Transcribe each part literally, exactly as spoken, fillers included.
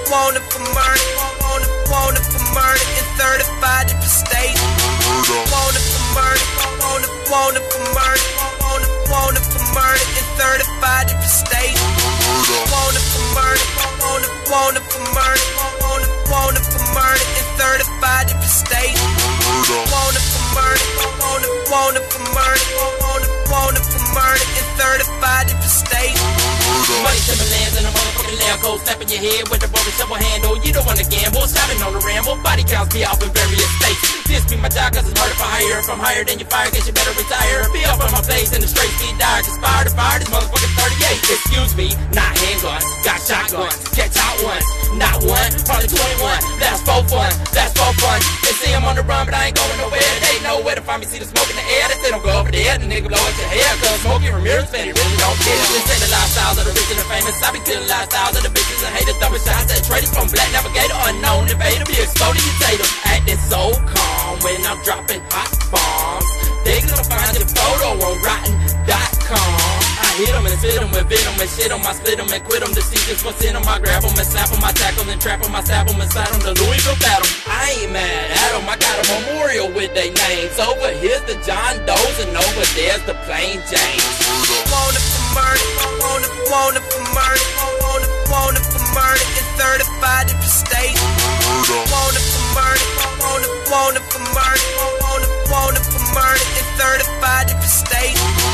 wanted for murder, wanted, wanted for murder in thirty-five different states. Wanted for murder, wanted, wanted for murder, wanted, wanted for murder in thirty-five different states. Wanted for murder, wanted, wanted for murder, wanted, wanted for murder in thirty-five different states. Wanted for murder, wanted, wanted for murder, wanted, wanted for murder in thirty-five different states. Money Timberlands and a motherfucking Lambo, slapping your head with a rubber shovel handle. You don't wanna gamble, shouting on the ramble. Body counts be off in various states. This be my job cause it's harder for hire. If I'm higher than you fire, guess you better retire. Be up on my place and the straight speed dire. Cause fire to fire, this motherfucking thirty-eight. Excuse me, not handguns, got shotguns. Catch out once, not one, probably twenty-one. That's for fun, that's for fun. They say I'm on the run, but I ain't going nowhere. They know where to find me, see the smoke in the air. They say don't go over there, the nigga blow at your hair. Cause smoking from mirrors, man, he really don't care. This ain't the lifestyles of the rich and the famous. I be killing lifestyles of the bitches and haters. Throwing shots at traders from black navigator, unknown invader. Be exploding your tater. Acting so calm when I'm dropping hot bombs. They gonna find your photo on rotten dot com. I hit them and spit them and bit them and shit them. I split them and quit them. The see just what's in them. I grab them and slap them. I tackle and trap them. I stab them and slide them. The Louisville battle. I ain't mad at them. I got a memorial with their names. Over here's the John Doe's and over there's the Plain James. Wanted for murder, wanted, wanted for murder, wanted, wanted for murder in thirty-five different states. Wanted for murder, wanted, wanted for murder, wanted, wanted for murder in thirty-five different states.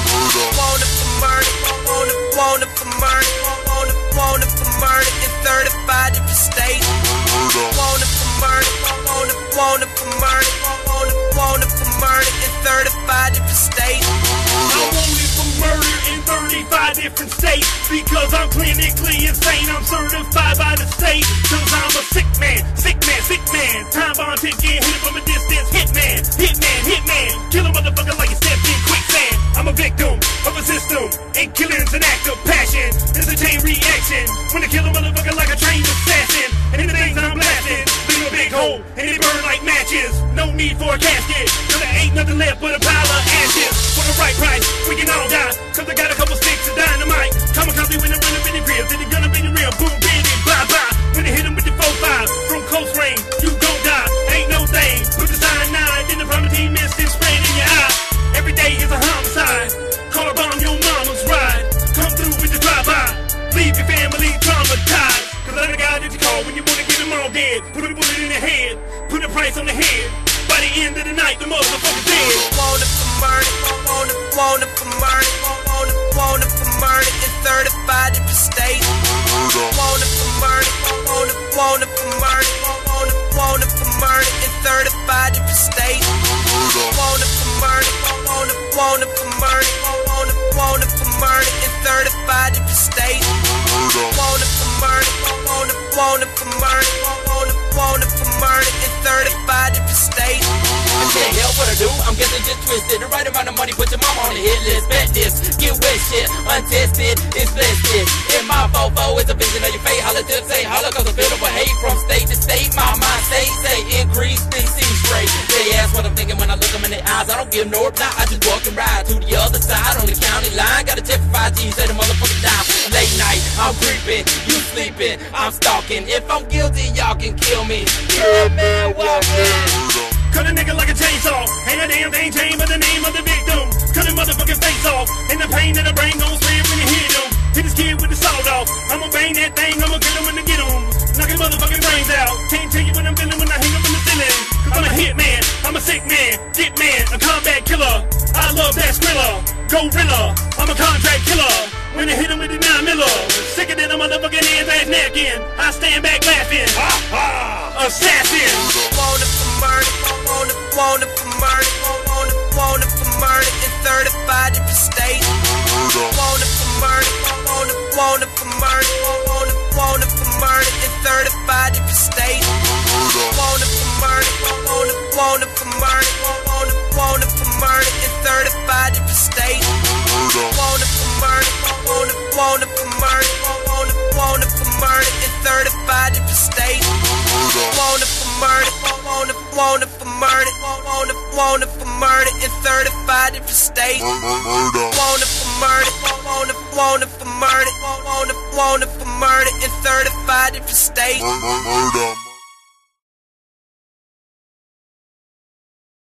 Wanted for murder, wanted, wanted for murder, wanted, wanted for murder in thirty-five different states. Wanted for murder, wanted, wanted for murder, wanted, wanted for murder in thirty-five different states. I'm wanted for murder in thirty-five different states because I'm clinically insane. I'm certified by the state cause I'm a sick man, sick man, sick man. Time bomb ticket, hit it from a distance. Hitman, hitman, hitman. Kill a motherfucker like you stepped in quicksand. I'm a victim of a system and killing's an act of passion. There's a chain reaction when I kill a motherfucker like a trained assassin. And in the things I'm blasting, leave a big hole and they burn like matches. No need for a casket cause there ain't nothing left but a pile of ashes. For the right price, we can all die cause I got a couple sticks of dynamite. Kamikaze when I run up in the grill, then they gonna be the real boom, bitty, bye bye. When they hit him with the four five from close range, you gon' die, ain't no thing. Put the cyanide, then the protein mist and spraying in your eye. Every day is a homicide. Call a bomb your mama's ride. Come through with the drive-by, leave your family traumatized. Cause I'm the guy that you call when you wanna get them all dead. Put a bullet in the head, put a price on the head. By the end of the night, the motherfucker's dead. Wanted for murder, wanted, wanted for murder, wanted, wanted for murder in thirty-five different states. Wanted for murder, wanted, wanted for murder, wanted, wanted for murder in thirty-five different states. Wanted for murder, wanted, wanted for murder, wanted, wanted for murder in thirty-five different states. Wanted for murder, wanted, wanted for murder, wanted, wanted for murder in thirty-five different states. I can't help what I do, I'm getting just twisted. The right amount of money, put your mama on the hit list. Bet this, get wet shit, untested, it's blessed. In my fofo, it's a vision of your fate. Holla to say holla, cause I feel the hate from state to state. My mind state, say increase, then see straight. They ask what I'm thinking when I look them in the eyes. I don't give no reply, I just walk and ride to the other side on the county line. Got a tip for five G, say the motherfucker down. Late night, I'm creeping, you sleeping, I'm stalking. If I'm guilty, y'all can kill me. Yeah, man, walking. Cut a nigga like a chainsaw. Ain't a damn thing changed but the name of the victim. Cut his motherfucking face off. And the pain that the brain gon' spread when you hit him. Hit his kid with the sawed off. I'ma bang that thing, I'ma get him when I get him. Knock his motherfucking brains out. Can't tell you what I'm feeling when I hang up in the ceiling. Cause I'm a hit man, I'm a sick man, get man, a combat killer. I love that skrilla, gorilla. I'm a contract killer. When I hit him with the nine miller, sicker than a motherfucking ass napkin. I stand back laughing. Ha ha, assassin. Wanted for murder, wanted, wanted for murder, wanted, wanted for murder in thirty-five different states. Wanted for murder, wanted, wanted for murder, wanted, wanted for murder in thirty-five different states. Wanted for murder, wanted, wanted for murder, wanted, wanted for murder in thirty-five different states. Wanted for murder, wanted, wanted for murder, wanted, wanted for murder in thirty-five different states. Wanted for murder, wanted, wanted for murder, wanted, wanted for murder in thirty-five different states. Wanted for murder, wanted, wanted for murder, wanted, wanted for murder in thirty-five different states. Murder.